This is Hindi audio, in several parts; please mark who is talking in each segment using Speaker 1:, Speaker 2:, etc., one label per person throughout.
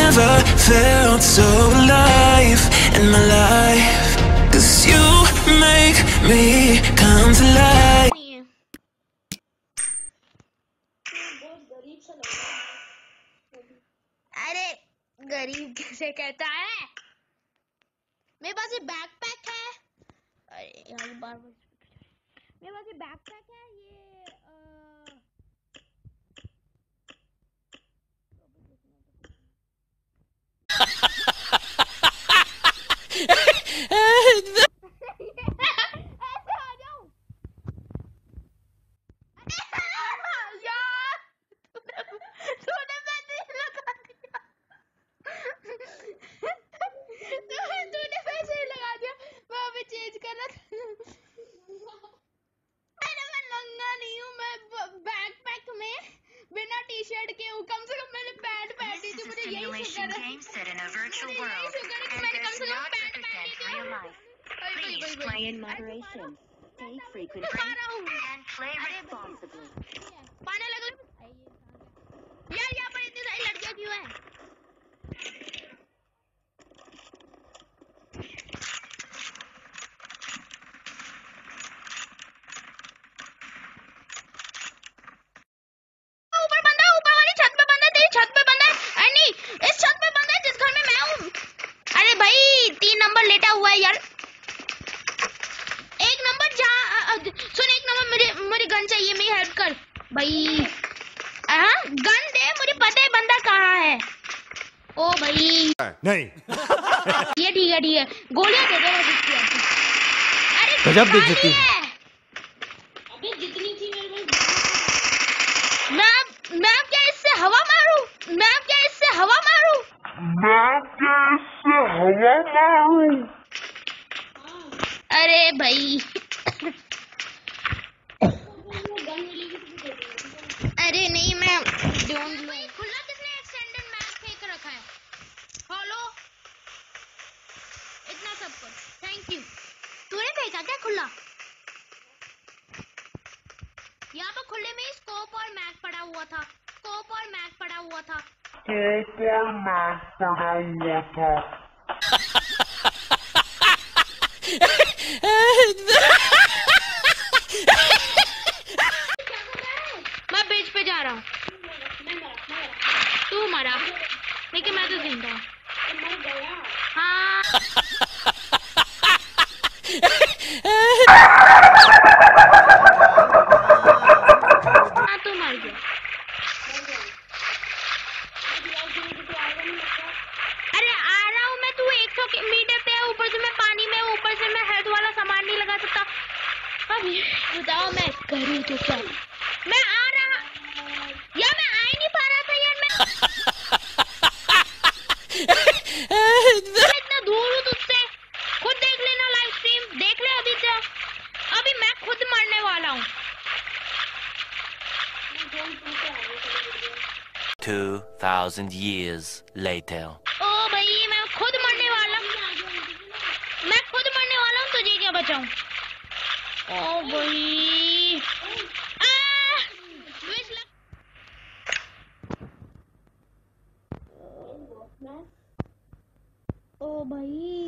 Speaker 1: never felt so alive in my life, 'cause you make me come to life.
Speaker 2: अरे गरीब कैसे कहता है? मेरे पास ये बैकपैक है। अरे यार बार मेरे पास ये बैकपैक है। टी-शर्ट के हूँ, कम से कम मैंने पैंट पहनी थी, मुझे यही शुक्र है। यही शुक्र है कि मैंने कम से कम पैंट पहनी थी।
Speaker 3: Please play in moderation. Take frequent breaks and play responsibly.
Speaker 2: पाने लगे यार, यहाँ पर इतनी सारी लड़कियाँ क्यों हैं? लेटा हुआ है यार। एक नंबर सुन, एक नंबर मुझे गन चाहिए, मेरी हेल्प कर भाई। गन दे, मुझे पता है बंदा कहाँ है। ओ भाई
Speaker 4: नहीं
Speaker 2: ये ठीक है गोलियां दे दे। अरे
Speaker 4: गजब बेइज्जती है।
Speaker 2: अबे जितनी थी मेरे पास। मैं क्या इससे हवा मारूं? अरे भाई अरे नहीं, मैं खुला किसने एक्सटेंडेड मैप फेंक रखा है? फॉलो इतना सब कुछ, थैंक यू। तूने फेंका क्या खुला? यहाँ पर खुले में स्कोप और मैक पड़ा हुआ था। मैं बीच पे जा रहा हूँ। तू मरा, लेकिन मैं तो जिंदा हूँ। हाँ तू मर गया। अरे आ रहा हूँ मैं, तू 100 मीटर पे है, ऊपर से मैं पानी में, ऊपर से मैं हेल्थ वाला सामान नहीं लगा सकता। अब बताओ मैं करूँ तो क्या? मैं आ रहा यार, मैं आ ही नहीं पा रहा था यार। मैं इतना दूर हूँ तुझसे, खुद देख लेना लाइव स्ट्रीम, देख ले अभी मैं खुद मरने वाला हूँ।
Speaker 5: 2000 years later.
Speaker 2: ओ भाई मैं खुद मरने वाला हूँ, तुझे क्या बचाऊं? ओ भाई ओ भाई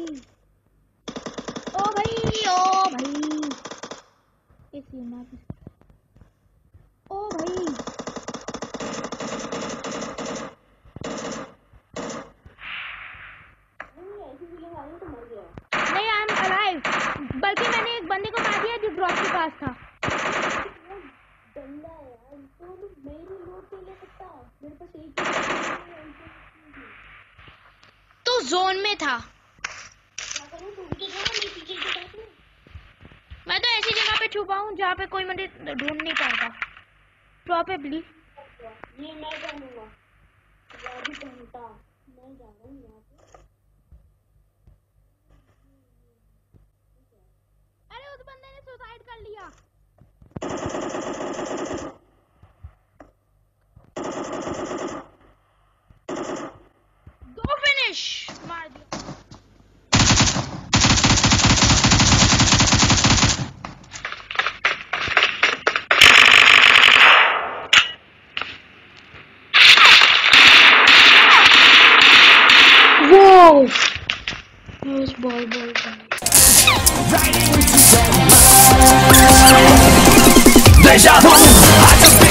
Speaker 2: ओ भाई नहीं, आई एम अलाइव। बल्कि मैंने एक बंदे को मार दिया जो ड्रॉप के पास था। तो जोन में था। मैं तो ऐसी जगह पे छुपा हूँ जहाँ पे कोई मुझे ढूंढ नहीं पाता। प्रॉबेबली ये मैं जानूंगा। मैं जा रहा हूँ यहाँ पे। अरे उस बंदे ने सुसाइड कर लिया। दो फिनिश मार दिया। Ball ball
Speaker 1: Deja vu, I just